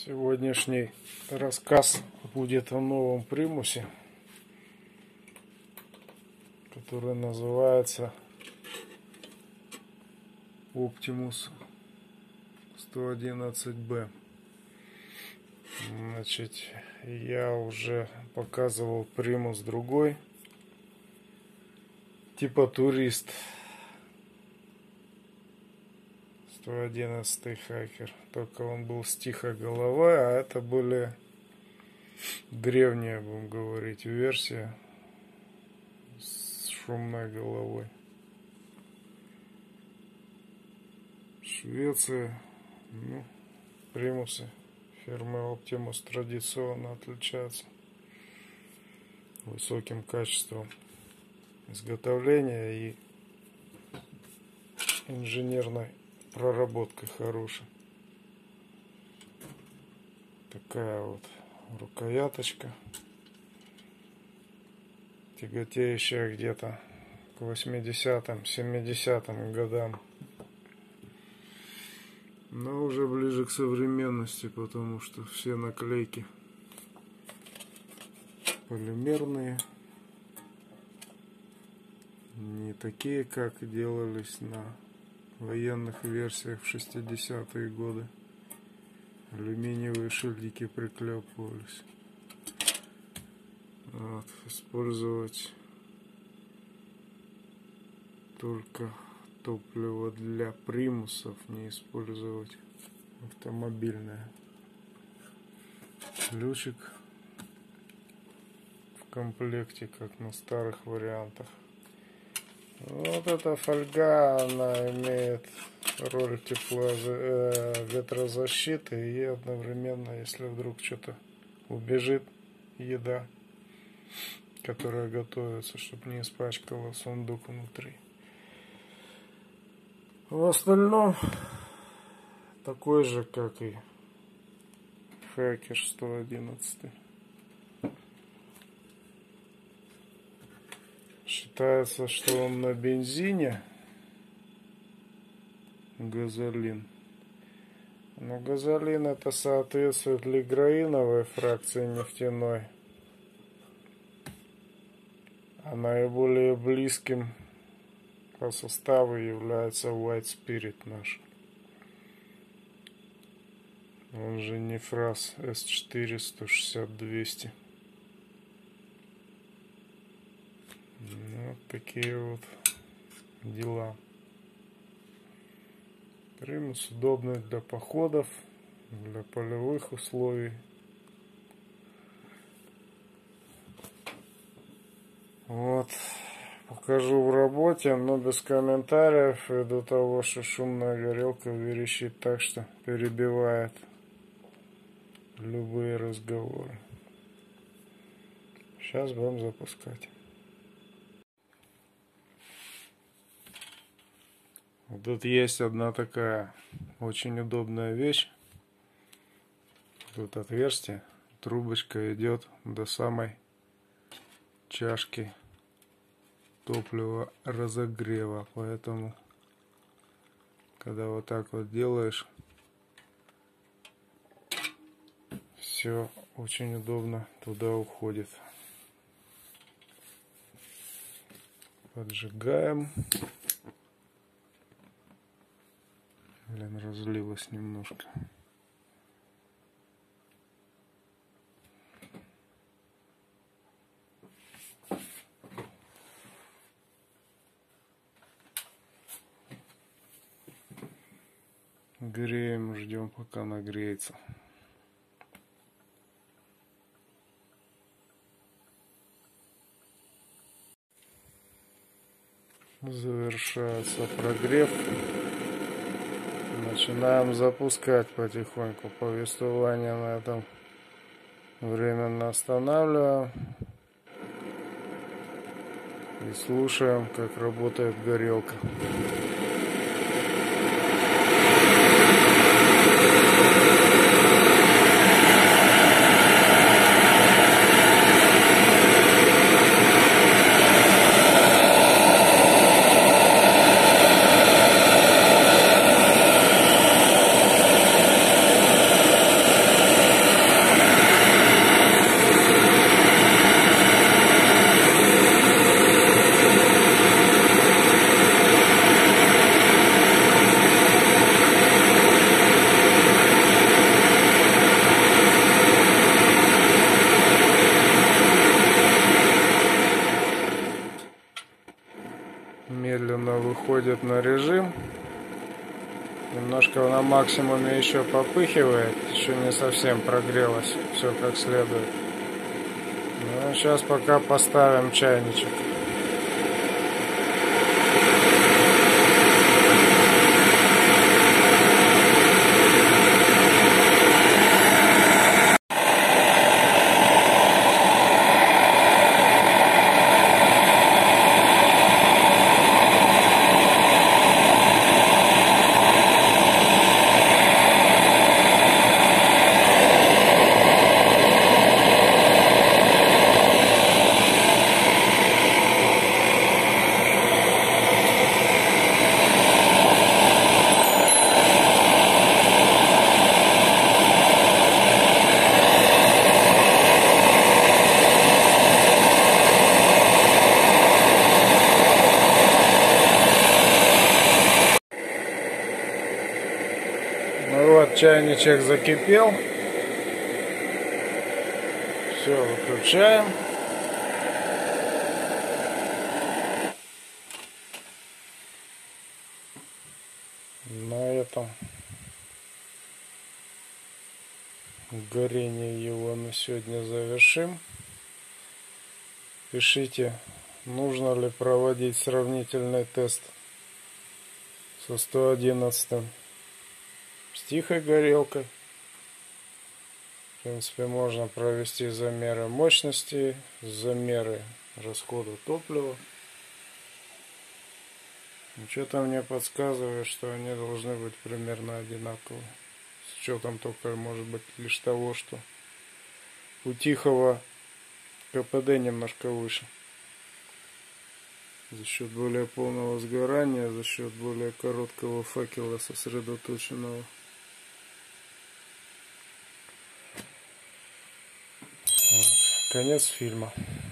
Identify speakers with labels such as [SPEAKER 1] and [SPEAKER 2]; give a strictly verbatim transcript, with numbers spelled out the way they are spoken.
[SPEAKER 1] Сегодняшний рассказ будет о новом примусе, который называется Optimus сто одиннадцать бэ. Значит, я уже показывал примус другой, типа турист. сто одиннадцатый хакер, только он был с тихой головой, а это были древняя, будем говорить, версия с шумной головой. Швеция, ну, примусы фирмы Optimus традиционно отличаются высоким качеством изготовления и инженерной проработкой хорошей. Такая вот рукояточка, тяготеющая где-то к восьмидесятым семидесятым годам, но уже ближе к современности, потому что все наклейки полимерные, не такие, как делались на военных версиях в шестидесятые годы. Алюминиевые шильдики приклепывались. Вот, использовать только топливо для примусов, не использовать автомобильное. Ключик в комплекте, как на старых вариантах. Вот эта фольга, она имеет роль тепло, э, ветрозащиты и одновременно, если вдруг что-то убежит, еда, которая готовится, чтобы не испачкала сундук внутри. В остальном такой же, как и хакер сто одиннадцать. Считается, что он на бензине, газолин. Но газолин это соответствует лиграиновой фракции нефтяной. А наиболее близким по составу является White Spirit наш. Он же Нефраз эс четыре сто шестьдесят двести. Вот такие вот дела. Примус удобный для походов, для полевых условий. Вот. Покажу в работе, но без комментариев, ввиду того, что шумная горелка верещит так, что перебивает любые разговоры. Сейчас будем запускать. Тут есть одна такая очень удобная вещь. Тут отверстие, трубочка идет до самой чашки топлива разогрева. Поэтому, когда вот так вот делаешь, все очень удобно туда уходит. Поджигаем. Блин, разлилось немножко. Греем, ждем, пока нагреется. Завершается прогрев. Начинаем запускать потихоньку. Повествование на этом временно останавливаем. И слушаем, как работает горелка. переходит на режим. Немножко на максимуме еще попыхивает, еще не совсем прогрелось все как следует. Ну, сейчас пока поставим чайничек. Ну вот, чайничек закипел. Все, выключаем. На этом горение его на сегодня завершим. Пишите, нужно ли проводить сравнительный тест со сто одиннадцатым. С тихой горелкой. В принципе, можно провести замеры мощности, замеры расхода топлива. Что-то мне подсказывает, что они должны быть примерно одинаковые. С учетом только, может быть, лишь того, что у тихого КПД немножко выше. За счет более полного сгорания, за счет более короткого факела сосредоточенного. Конец фильма.